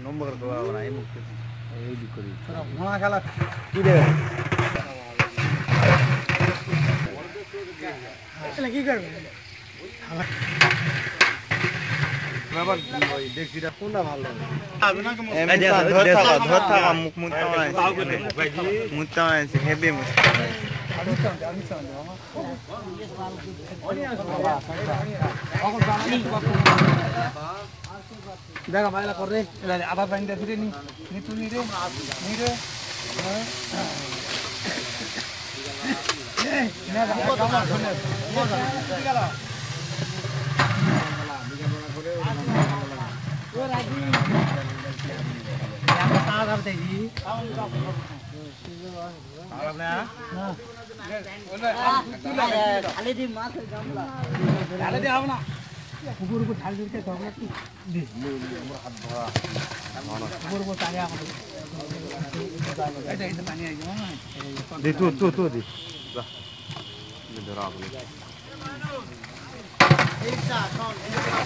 নম্বর করবো না এই মুক্তি এই দিক করি ঘোড়া খেলা কি রে কি করবে বাবা ওই দেখছিটা কোনটা ভালো মুখ মুত্তা আছে হেভি মুখ দেখা বাইলা করে আবার বাইন্দা ফিরে নি নিতু নি রে নি রে পুকুর উপর ঢাল দিতে হবে একটু পুকুর উপর টানে আমাদের এটা পানি আইছে দে তো দে বাহ ধরা বলে এইটা কোন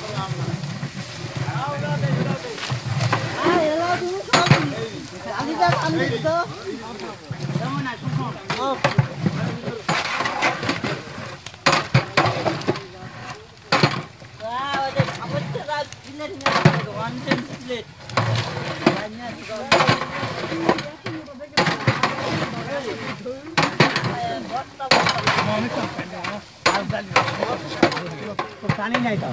এলা তুমি আলিদা আমি তো যেমন না শুন পানি নাই তো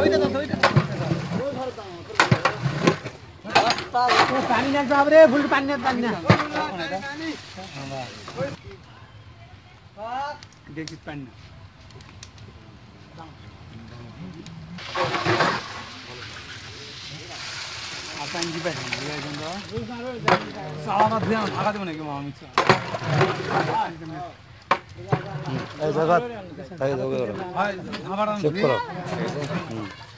পানি নাই তো রে ফুল পানি না দেখি পানি না apa yang dibahas ni? Ya, contoh. Salah dia, agak tu mana ke mahu mixer. Eh, jagat. Saya jaga orang. Hai, apa orang? Cek kalau.